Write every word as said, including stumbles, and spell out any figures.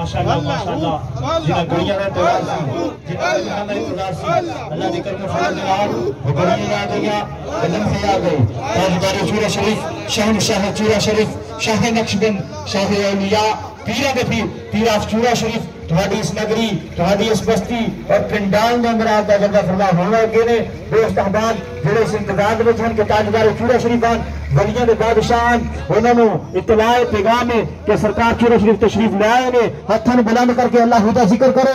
माशाअल्लाह माशाअल्लाह जिन्हें गड़ियां में तैयार सी जिन्हें खाना इंतजार सी अल्लाह दी करम फजल नाल वो गड़ियां आ गईयां लम्हे आ गए ताजदार चूरा शरीफ शहंशाह चूरा शरीफ शाह नक्शबंद शाह औलिया पीरा दे पीर पीर ऑफ चूरा शरीफ तुम्हारी इस नगरी तुम्हारी इस बस्ती और पिंडाल के अंदर आपका जल्दा फरमा होना अगे ने दोस्त अहबाब जेड़े इस इंतजार के विच हन कि ताजदार चूरा शरीफ आन वलियां दे बादशाह उन्होंने इत्तला पैगाम है कि सरकार चूरा शरीफ तशरीफ ले आए ने हथां नूं बुलंद करके अल्लाह दा जिक्र करो